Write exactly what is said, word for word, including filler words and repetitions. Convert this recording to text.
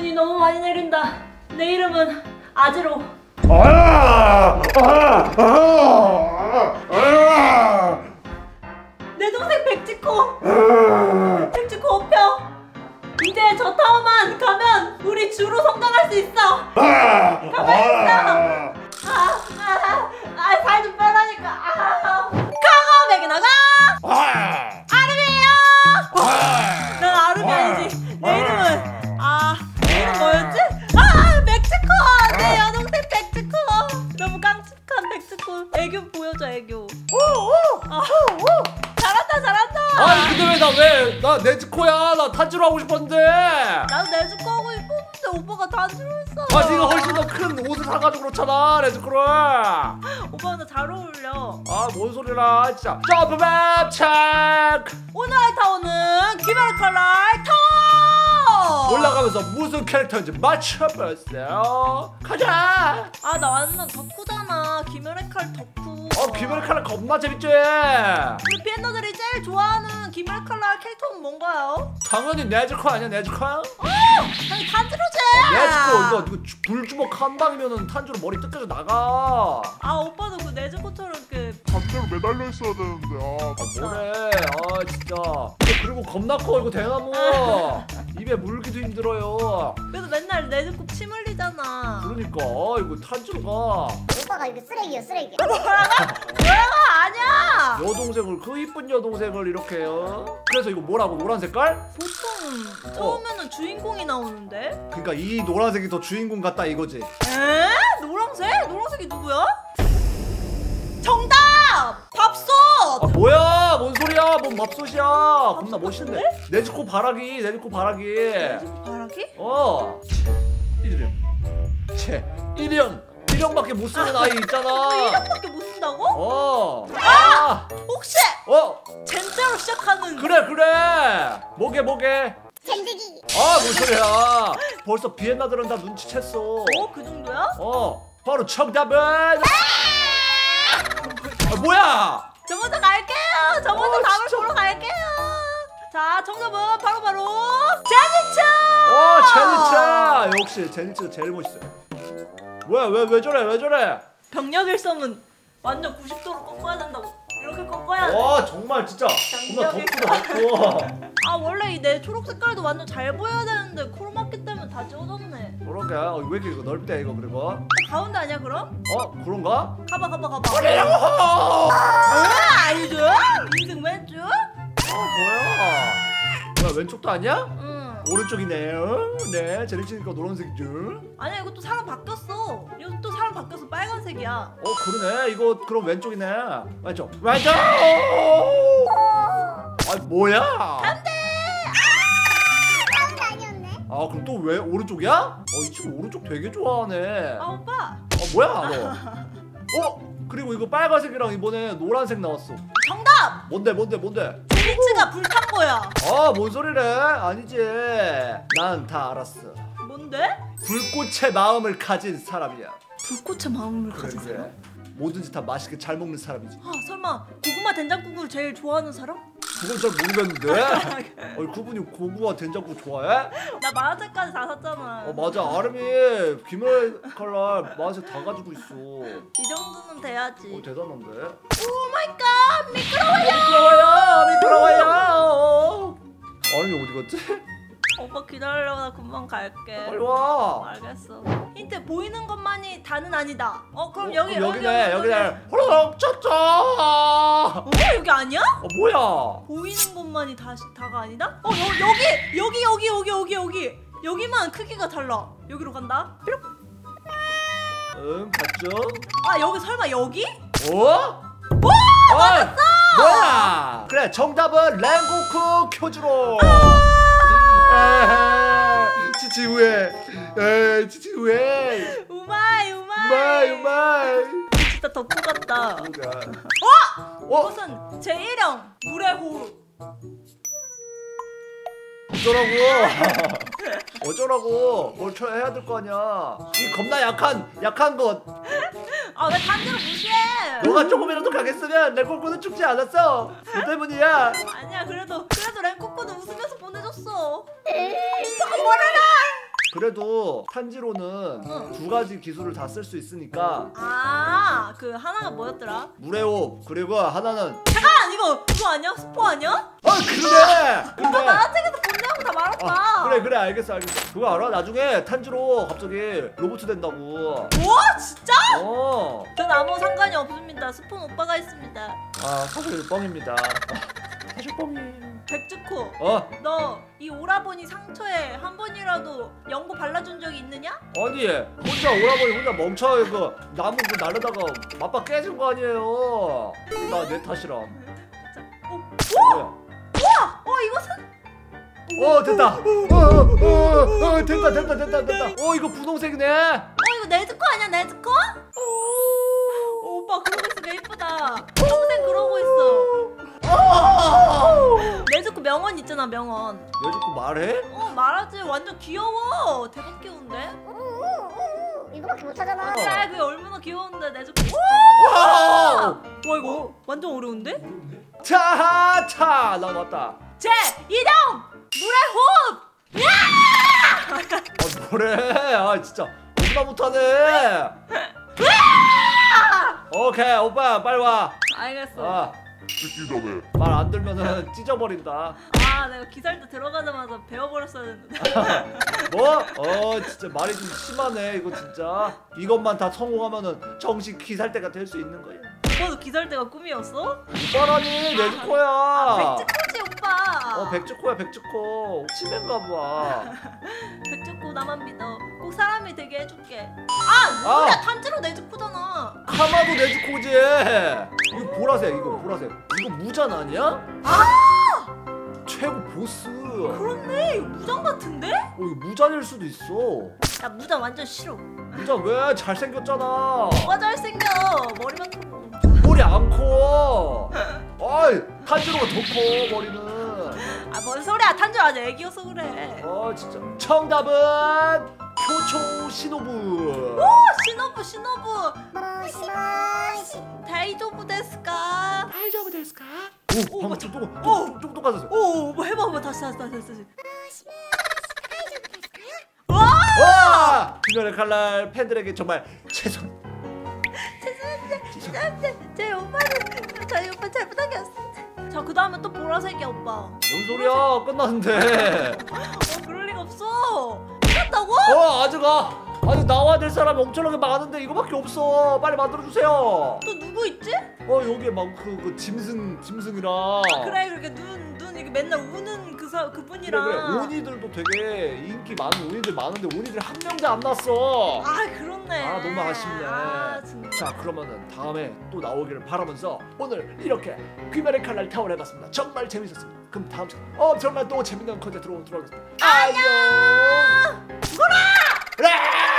눈이 너무 많이 내린다. 내 이름은 아지로. 아! 아! 아! 아! 내 동생 백지코. 백지코 오평. 이제 저 타워만 가면 우리 주로 성장할 수 있어. 가만히 있어. 아살 좀 빼라니까. 아. 강아 맥이 나가. 아름이에요. 난 아름이 아니지. 내 이름은 아 내 이름 뭐였지? 아 백지코. 내 여동생 백지코. 너무 깜찍한 백지코. 애교 보여줘 애교. 아, 잘한다 잘한다. 아니 근데 왜 나 왜 나 네즈코야. 나 탄지로 하고 싶었는데. 나도 네즈코 하고 싶었는데 오빠가 단지로 했어. 아 네가 훨씬 더 큰 옷을 사가지고 그렇잖아 네즈코를. 오빠가 나 잘 어울려. 아 뭔 소리라 진짜. 점프맵 체크. 오늘의 타워는 귀멸의 칼날 타워. 올라가면서 무슨 캐릭터인지 맞춰보세요. 가자. 아 나 완전 덕후잖아. 귀멸의 칼 덕후. 어 귀멸의 칼날 겁나 재밌지. 우리 비엔너들이 제일 좋아하는 귀멸의 칼날 캐릭터는 뭔가요? 당연히 네즈코 아니야 네즈코? 어! 아니 탄지로제. 네즈코 이거, 이거 주- 불주먹 한 방이면은 탄주로 머리 뜯겨져 나가. 아 오빠도 그 네즈코처럼 그 반대로 매달려 있어야 되는데. 아, 아 뭐래. 아 진짜. 그리고 겁나 커 이거 대나무. 입에 물기도 힘들어요. 그래도 맨날 네즈코 침 흘리잖아. 그러니까 아, 이거 탄주로가 오빠가 이거 쓰레기야 쓰레기. 뭐야 아니야. 여동생을 그 이쁜 여동생을 이렇게 해요. 그래서 이거 뭐라고 노란 색깔? 보통 처음에는 주인공이 나오는데. 그러니까 이 노란색이 더 주인공 같다 이거지. 에? 노란색? 노란색이 누구야? 정답! 밥솥! 아 뭐야 뭔 소리야 뭔 맙솥이야. 겁나 멋있는데. 네즈코 바라기 네즈코 바라기. 바라기? 어 일형 쟤 일형 일형밖에 못 쓰는 아이 있잖아. 일형밖에 못 쓴다고? 어. 아! 혹시 어 젠자로 시작하는 그래 그래 뭐게 뭐게. 젠드기. 아뭔 소리야. 벌써 비엔나들은 다 눈치챘어. 어? 그 정도야? 어 바로 정답은 아, 뭐야. 저 먼저 갈게요. 저 먼저 어, 답을 진짜. 보러 갈게요. 자 정답은 바로바로 제니츠! 어 제니츠. 역시 제니츠가 제일 멋있어요. 뭐야 왜 왜 저래 왜 저래. 병력 일섬은 완전 구십 도로 꺾어야 된다고. 이렇게 꺾어야 돼. 와 정말 진짜 겁나 덥구나 덥고. 아 원래 이 내 초록 색깔도 완전 잘 보여야 되는데 크로마키 때문에 다 지워졌네. 그러게. 어, 왜 이렇게 이거 넓대 이거 그리고. 가운데 아니야 그럼? 어 그런가? 가봐 가봐 가봐. 어 아 아니죠? 인생 왼쪽? 뭐야. 뭐야 왼쪽도 아니야? 응. 오른쪽이네요. 네 제니츠니까 노란색이죠. 아니야 이것도 사람 바뀌었어. 이것도 사람 바뀌어서 빨간색이야. 어 그러네. 이거 그럼 왼쪽이네. 왼쪽 왼쪽. 아 뭐야. 가운데 아니었네. 아 그럼 또 왜 오른쪽이야? 어 이 친구 오른쪽 되게 좋아하네. 아 오빠 어 뭐야 너? 어? 그리고 이거 빨간색이랑 이번에 노란색 나왔어. 정답! 뭔데 뭔데 뭔데? 제니츠가 불탄 거야. 아 뭔 소리래? 아니지. 난 다 알았어. 뭔데? 불꽃의 마음을 가진 사람이야. 불꽃의 마음을 그래 가진 사람? 그래. 뭐든지 다 맛있게 잘 먹는 사람이지. 아 설마 고구마 된장국을 제일 좋아하는 사람? 그건 잘 모르겠는데. 어 구분이 고구마 된장국 좋아해? 나 만화책까지 다 샀잖아. 어 맞아. 아름이 귀멸 칼날 맛에 다 가지고 있어. 이 정도는 돼야지. 어 대단한데. 오 마이 갓 미끄러워요. 미끄러워요 미끄러워요. 아름이 어디 갔지? 오빠 기다려 나 금방 갈게. 빨리 와. 알겠어. 힌트 보이는 것만이 다는 아니다. 어 그럼 어, 여기 그럼 여기 여기네 여기, 여기네. 호로록 쩌쩌. 어 여기 아니야? 어 뭐야? 보이는 것만이 다시 다가 아니다? 어 여, 여기 여기 여기 여기 여기 여기 여기만 크기가 달라. 여기로 간다. 뾰록. 응 갔죠? 아 여기 설마 여기? 어? 오 맞았어! 뭐야? 그래 정답은 랭고쿠 쿄즈로. 에헤, 치치우에 에 치치우에 우마이 우마이. 우마이 우마이. 진짜 덕후 같다. 뭐가? 어? 어? 이것은 제일형 물의 호흡. 어쩌라고? 어쩌라고? 뭘 쳐 해야 될 거 아니야? 이 겁나 약한 약한 것. 아 왜 단지로 무시해? 너가 조금이라도 강했으면 랭고쿠는 죽지 않았어. 너 때문이야. 아니야 그래도 그래도 랭코코는 웃으면서 보내줬어. 오빠가 뭐라나? 그래도 탄지로는 응. 두 가지 기술을 다 쓸 수 있으니까 아, 그 하나가 뭐였더라? 물의 호흡 그리고 하나는 잠깐 이거 그거 아니야? 스포 아니야? 아 그래 오빠 그래 만화책에서 본 내용 다 말았다. 아, 그래 그래 알겠어 알겠어. 그거 알아? 나중에 탄지로 갑자기 로봇 된다고. 우와 진짜? 어. 전 아무 상관이 없습니다. 스폰 오빠가 있습니다. 아 사실 뻥입니다. 아, 사실 뻥이에요. 백즈코, 어? 너 이 오라버니 상처에 한 번이라도 연고 발라준 적이 있느냐? 아니 혼자 오라버니 혼자 멍청하게 그 나무 그 나르다가 맞박 깨진 거 아니에요. 나 내 탓이람. 어, 뭐야? 어 이것은 어 됐다. 어, 어, 어, 어, 됐다 됐다 됐다 됐다. 어 이거 분홍색이네. 어 이거 네즈코 아니야 네즈코? 어, 오빠 그러고 있으니까 예쁘다. 평생 그러고 있어. 네즈코 명언 있잖아 명언. 왜 자꾸 말해? 어 말하지 완전 귀여워. 대박 귀여운데? 우우우우 이거밖에 못하잖아. 야 그게 얼마나 귀여운데 내즈코. 와우. 와 이거 완전 어려운데? 차차 나 맞다. 제 이동 물의 호흡. 아 뭐래? 아 진짜 겁나 못하네. 오케이 오빠 빨리 와. 알겠어. 듣기 전에 말 안 들면은 찢어버린다. 아 내가 기살 때 들어가자마자 배워버렸어야 했는데. 뭐? 어 진짜 말이 좀 심하네 이거 진짜. 이것만 다 성공하면은 정식 기살대가 될 수 있는 거야. 오빠도 기살 때가 꿈이었어? 오빠라니 내즈코야. 아, 백즈코지 오빠. 어 백즈코야 백즈코. 치매인가 봐. 백즈코 나만 믿어. 꼭 사람이 되게 해줄게. 아 누구야? 아. 탄지로 내즈코잖아. 카마도 내즈코지. 이거 보라색 이거 보라색. 이거 무잔 아니야? 아 최고 보스. 그렇네. 이거 무장 같은데? 어 이거 무잔일 수도 있어. 나 무장 완전 싫어. 무잔 왜 잘생겼잖아. 뭐가 잘생겨? 머리만 크고. 머리 안 커. 아이 탄지로가 더 커 머리는. 아 뭔 소리야? 탄지로 아직 애기여서 그래. 어 진짜. 정답은 교초 시노부. 오 시노부 시노부. 모시 모시. 다이조부 데스까? 다이저브 데스까? 오 오, 방금 맞다. 좀 오. 똑똑 좀 똑같았어. 오, 뭐 해봐, 뭐 다시, 다시, 다시, 다시. 다시. 와! 김연의 칼날 팬들에게 정말 최선. 제, 제 오빠는 저희 오빠 잘못한 게 없습니다. 자, 그 다음에 또 보라색이야, 오빠. 어, 뭔 소리야? 끝났는데. 그럴 리가 없어. 끝났다고? 어 아직아. 아직 나와야 될 사람이 엄청나게 많은데 이거밖에 없어. 빨리 만들어 주세요. 또 누구 있지? 어 여기에 막 그 그 짐승 짐승이랑. 아, 그래, 그렇게 눈, 눈 이렇게 맨날 우는 그 사, 그래 그분이랑. 그래 오니들도 되게 인기 많은 오니들 많은데 오니들 한 명도 안 났어. 아, 그렇네. 아 너무 아쉽네. 아, 진짜. 자 그러면은 다음에 또 나오기를 바라면서 오늘 이렇게 귀멸의 칼날 타워를 해봤습니다. 정말 재밌었습니다. 그럼 다음 시간에 엄청난 또 재밌는 컨텐츠로 돌아오겠습니다. 안녕. 죽어라! 아!